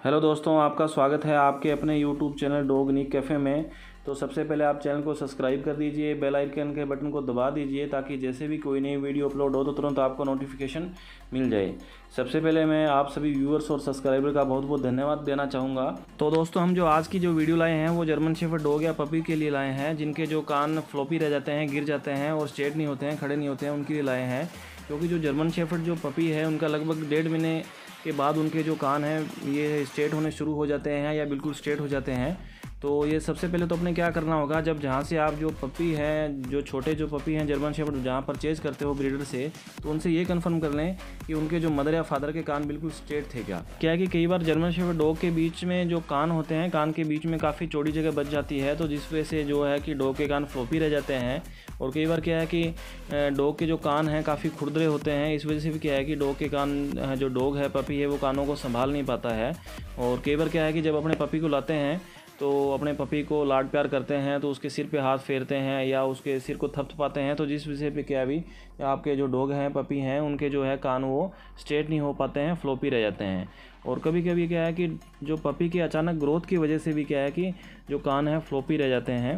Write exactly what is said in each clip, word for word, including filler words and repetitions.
Hello दोस्तों, आपका स्वागत है आपके अपने यूट्यूब चैनल डॉग नीक कैफ़े में। तो सबसे पहले आप चैनल को सब्सक्राइब कर दीजिए, बेल आइकन के बटन को दबा दीजिए ताकि जैसे भी कोई नई वीडियो अपलोड हो तो तुरंत आपको नोटिफिकेशन मिल जाए। सबसे पहले मैं आप सभी व्यूअर्स और सब्सक्राइबर का बहुत बहुत धन्यवाद देना चाहूँगा। तो दोस्तों, हम जो आज की जो वीडियो लाए हैं वो जर्मन शेफर्ड डॉग या पपी के लिए लाए हैं, जिनके जो कान फ्लॉपी रह जाते हैं, गिर जाते हैं और स्ट्रेट नहीं होते हैं, खड़े नहीं होते हैं, उनके लिए लाए हैं। क्योंकि जो जर्मन शेफर्ड जो पपी है उनका लगभग डेढ़ महीने के बाद उनके जो कान हैं ये स्ट्रेट होने शुरू हो जाते हैं या बिल्कुल स्ट्रेट हो जाते हैं। तो ये सबसे पहले तो अपने क्या करना होगा, जब जहाँ से आप जो पपी हैं, जो छोटे जो पपी हैं जर्मन शेफर्ड जहाँ परचेज़ करते हो ब्रीडर से, तो उनसे ये कंफर्म कर लें कि उनके जो मदर या फादर के कान बिल्कुल स्ट्रेट थे क्या। क्या है कि कई बार जर्मन शेफर्ड डॉग के बीच में जो कान होते हैं, कान के बीच में काफ़ी चौड़ी जगह बच जाती है, तो जिस वजह से जो है कि डॉग के कान फ्लॉपी रह जाते हैं। और कई बार क्या है कि डॉग के जो कान हैं काफ़ी खुरदरे होते हैं, इस वजह से भी क्या है कि डॉग के कान, जो डॉग है पपी है, वो कानों को संभाल नहीं पाता है। और कई बार क्या है कि जब अपने पपी को लाते हैं तो अपने पपी को लाड प्यार करते हैं तो उसके सिर पे हाथ फेरते हैं या उसके सिर को थपथपाते हैं, तो जिस विषय पे क्या भी आपके जो डॉग हैं पपी हैं उनके जो है कान वो स्ट्रेट नहीं हो पाते हैं, फ्लॉपी रह जाते हैं। और कभी कभी क्या है कि जो पपी के अचानक ग्रोथ की वजह से भी क्या है कि जो कान है फ्लॉपी रह जाते हैं।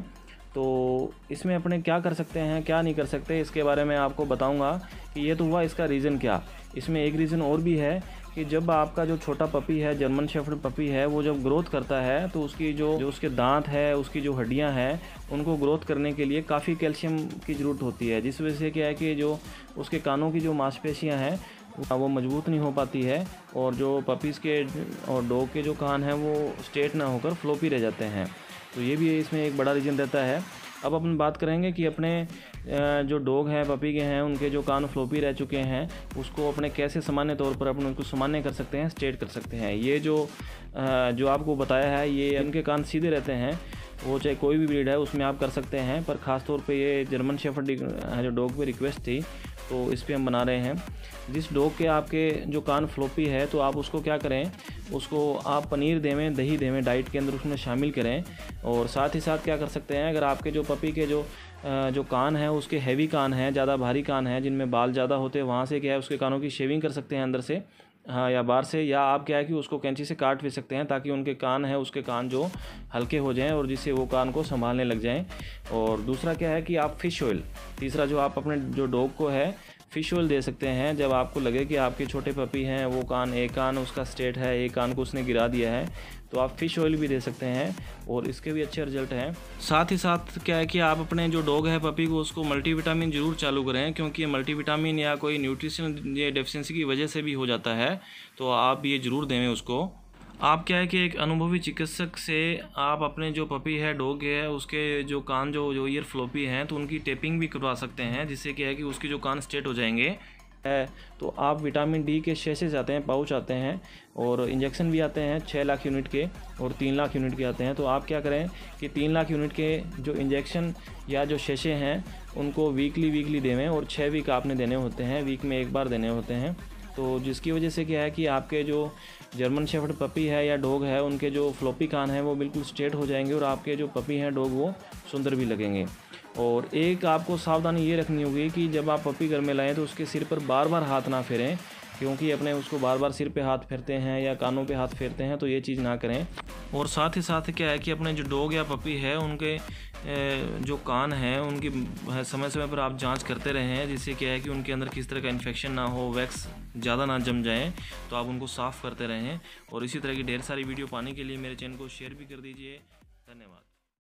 तो इसमें अपने क्या कर सकते हैं, क्या नहीं कर सकते, इसके बारे में आपको बताऊंगा कि ये तो हुआ इसका रीज़न क्या। इसमें एक रीज़न और भी है कि जब आपका जो छोटा पपी है, जर्मन शेफर्ड पपी है, वो जब ग्रोथ करता है तो उसकी जो जो उसके दांत है, उसकी जो हड्डियां हैं, उनको ग्रोथ करने के लिए काफ़ी कैल्शियम की ज़रूरत होती है, जिस वजह से क्या है कि जो उसके कानों की जो मांसपेशियाँ हैं वो मजबूत नहीं हो पाती है और जो पपीज़ के और डॉग के जो कान हैं वो स्ट्रेट ना होकर फ्लॉपी रह जाते हैं। तो ये भी इसमें एक बड़ा रीज़न रहता है। अब अपन बात करेंगे कि अपने जो डॉग हैं पपी के हैं उनके जो कान फ्लॉपी रह चुके हैं उसको अपने कैसे सामान्य तौर पर अपन उनको सामान्य कर सकते हैं, स्ट्रेट कर सकते हैं। ये जो जो आपको बताया है, ये इनके कान सीधे रहते हैं, वो चाहे कोई भी ब्रीड है उसमें आप कर सकते हैं, पर ख़ास तौर पे ये जर्मन शेफर्ड जो डॉग पे रिक्वेस्ट थी तो इस पर हम बना रहे हैं। जिस डॉग के आपके जो कान फ्लॉपी है तो आप उसको क्या करें, उसको आप पनीर देवें, दही देवें डाइट के अंदर उसमें शामिल करें। और साथ ही साथ क्या कर सकते हैं, अगर आपके जो पपी के जो जो कान हैं उसके हैवी कान हैं, ज़्यादा भारी कान हैं, जिनमें बाल ज़्यादा होते हैं, वहाँ से क्या है उसके कानों की शेविंग कर सकते हैं अंदर से, हाँ, या बाहर से, या आप क्या है कि उसको कैंची से काट भी सकते हैं ताकि उनके कान हैं उसके कान जो हल्के हो जाएं और जिससे वो कान को संभालने लग जाएं। और दूसरा क्या है कि आप फ़िश ऑयल, तीसरा जो आप अपने जो डॉग को है फ़िश ऑयल दे सकते हैं। जब आपको लगे कि आपके छोटे पपी हैं वो कान, एक कान उसका स्ट्रेट है, एक कान को उसने गिरा दिया है, तो आप फ़िश ऑयल भी दे सकते हैं और इसके भी अच्छे रिजल्ट हैं। साथ ही साथ क्या है कि आप अपने जो डॉग है पपी को उसको मल्टीविटामिन ज़रूर चालू करें, क्योंकि ये मल्टीविटामिन या कोई न्यूट्रिशन ये डेफिशिएंसी की वजह से भी हो जाता है, तो आप ये ज़रूर दें उसको। आप क्या है कि एक अनुभवी चिकित्सक से आप अपने जो पपी है, डॉग है, उसके जो कान जो जो ईयर फ्लॉपी हैं तो उनकी टेपिंग भी करवा सकते हैं, जिससे क्या है कि उसके जो कान स्ट्रेट हो जाएंगे। है तो आप विटामिन डी के शेशेज आते हैं, पाउच आते हैं और इंजेक्शन भी आते हैं छः लाख यूनिट के और तीन लाख यूनिट के आते हैं। तो आप क्या करें कि तीन लाख यूनिट के जो इंजेक्शन या जो शेशे हैं उनको वीकली वीकली देवें और छः वीक आपने देने होते हैं, वीक में एक बार देने होते हैं। तो जिसकी वजह से क्या है कि आपके जो जर्मन शेफर्ड पपी है या डॉग है उनके जो फ्लॉपी कान हैं वो बिल्कुल स्ट्रेट हो जाएंगे और आपके जो पपी हैं डॉग वो सुंदर भी लगेंगे। और एक आपको सावधानी ये रखनी होगी कि जब आप पपी घर में लाएं तो उसके सिर पर बार बार हाथ ना फेरें, क्योंकि अपने उसको बार बार सिर पे हाथ फेरते हैं या कानों पे हाथ फेरते हैं, तो ये चीज़ ना करें। और साथ ही साथ क्या है कि अपने जो डॉग या पपी है उनके जो कान हैं उनकी समय समय पर आप जांच करते रहें, जिससे क्या है कि उनके अंदर किस तरह का इन्फेक्शन ना हो, वैक्स ज़्यादा ना जम जाए, तो आप उनको साफ़ करते रहें। और इसी तरह की ढेर सारी वीडियो पाने के लिए मेरे चैनल को शेयर भी कर दीजिए। धन्यवाद।